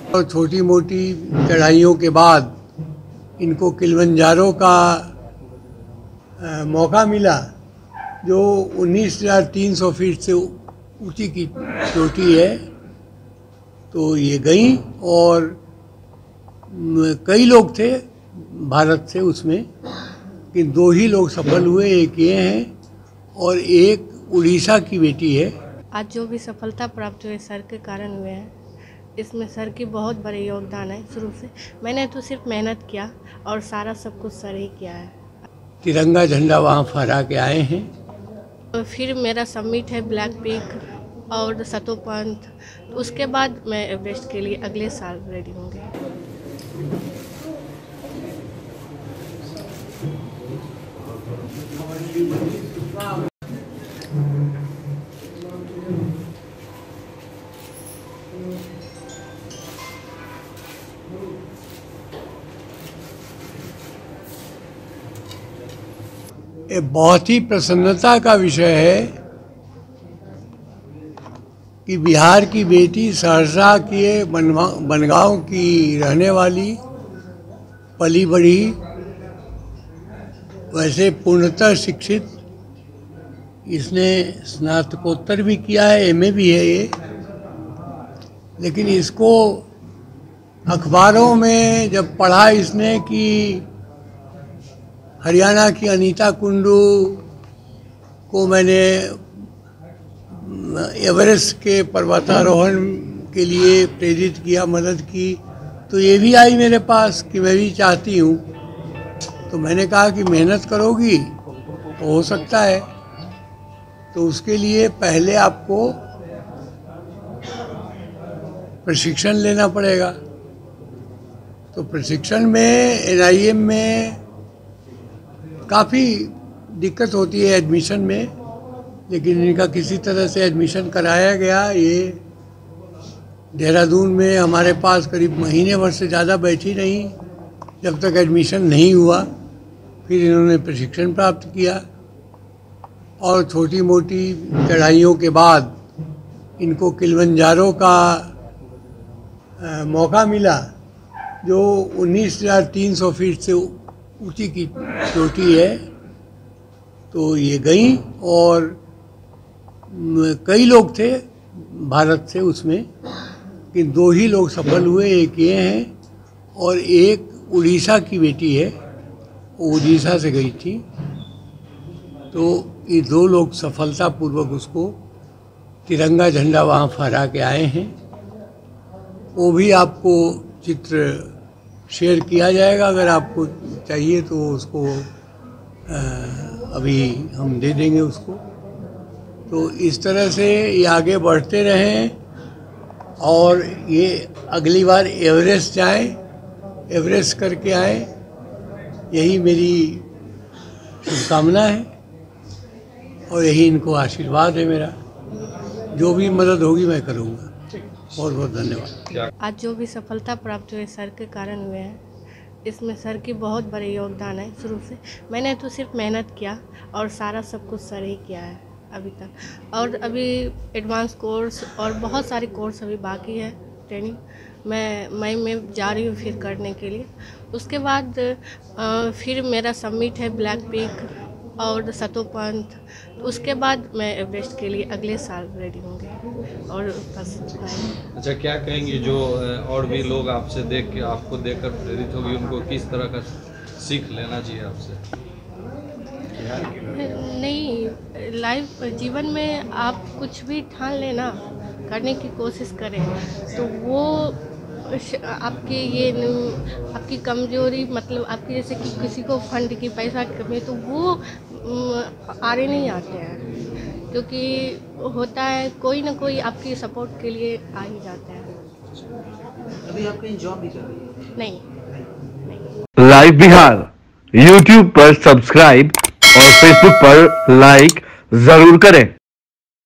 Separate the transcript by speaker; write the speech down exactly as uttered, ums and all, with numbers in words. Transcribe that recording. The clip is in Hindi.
Speaker 1: और छोटी मोटी चढ़ाइयों के बाद इनको किलिमंजारो का आ, मौका मिला, जो उन्नीस हज़ार तीन सौ फीट से ऊंची की चोटी है। तो ये गई और कई लोग थे भारत से उसमें, कि दो ही लोग सफल हुए, एक ये हैं और एक उड़ीसा की बेटी है।
Speaker 2: आज जो भी सफलता प्राप्त हुए सर के कारण हुए हैं, इसमें सर की बहुत बड़ी योगदान है। शुरू से मैंने तो सिर्फ मेहनत किया और सारा सब कुछ सर ही किया है।
Speaker 1: तिरंगा झंडा वहाँ फहरा के आए हैं।
Speaker 2: तो फिर मेरा सबमिट है ब्लैक पीक और सतोपंथ, तो उसके बाद मैं एवरेस्ट के लिए अगले साल रेडी होंगे।
Speaker 1: ये बहुत ही प्रसन्नता का विषय है कि बिहार की बेटी, सहरसा के बनगांव की रहने वाली, पली बढ़ी, वैसे पूर्णतः शिक्षित, इसने स्नातकोत्तर भी किया है, एमए भी है ये, लेकिन इसको अखबारों में जब पढ़ा इसने कि हरियाणा की अनीता कुंडू को मैंने एवरेस्ट के पर्वतारोहण के लिए प्रेरित किया, मदद की, तो ये भी आई मेरे पास कि मैं भी चाहती हूँ। तो मैंने कहा कि मेहनत करोगी तो हो सकता है। तो उसके लिए पहले आपको प्रशिक्षण लेना पड़ेगा। तो प्रशिक्षण में एन आई एम में काफ़ी दिक्कत होती है एडमिशन में, लेकिन इनका किसी तरह से एडमिशन कराया गया। ये देहरादून में हमारे पास करीब महीने भर से ज़्यादा बैठी नहीं, जब तक एडमिशन नहीं हुआ। फिर इन्होंने प्रशिक्षण प्राप्त किया और छोटी मोटी चढ़ाइयों के बाद इनको किलिमंजारो का आ, मौका मिला, जो उन्नीस हज़ार तीन सौ फीट से ऊंची की चोटी है। तो ये गई और कई लोग थे भारत से उसमें, कि दो ही लोग सफल हुए, एक ये हैं और एक उड़ीसा की बेटी है, वो उड़ीसा से गई थी। तो ये दो लोग सफलतापूर्वक उसको तिरंगा झंडा वहाँ फहरा के आए हैं। वो भी आपको चित्र शेयर किया जाएगा, अगर आपको चाहिए तो उसको आ, अभी हम दे देंगे उसको। तो इस तरह से ये आगे बढ़ते रहें और ये अगली बार एवरेस्ट जाएं, एवरेस्ट करके आए, यही मेरी शुभकामना है और यही इनको आशीर्वाद है मेरा। जो भी मदद होगी मैं करूँगा। बहुत बहुत धन्यवाद।
Speaker 2: आज जो भी सफलता प्राप्त हुए सर के कारण हुए हैं, इसमें सर की बहुत बड़ी योगदान है। शुरू से मैंने तो सिर्फ मेहनत किया और सारा सब कुछ सर ही किया है अभी तक। और अभी एडवांस कोर्स और बहुत सारे कोर्स अभी बाकी है, ट्रेनिंग मैं मई में जा रही हूँ फिर करने के लिए। उसके बाद आ, फिर मेरा सबमिट है ब्लैक पीक और सतोपंथ, तो उसके बाद मैं एवरेस्ट के लिए अगले साल रेडी होंगे। और बस।
Speaker 3: अच्छा, क्या कहेंगे जो और भी लोग आपसे देख के, आपको देखकर प्रेरित होगी, उनको किस तरह का सीख लेना चाहिए आपसे?
Speaker 2: नहीं, लाइफ जीवन में आप कुछ भी ठान लेना, करने की कोशिश करें, तो वो आपके ये आपकी कमजोरी, मतलब आपकी जैसे कि किसी को फंड की, पैसा की कमी, तो वो आड़े नहीं आते हैं, क्योंकि होता है कोई ना कोई आपकी सपोर्ट के लिए आ ही जाता है।
Speaker 4: अभी आप कहीं जॉब भी कर रही हैं?
Speaker 2: नहीं, नहीं।
Speaker 5: लाइव बिहार यूट्यूब पर सब्सक्राइब और फेसबुक पर लाइक जरूर करें।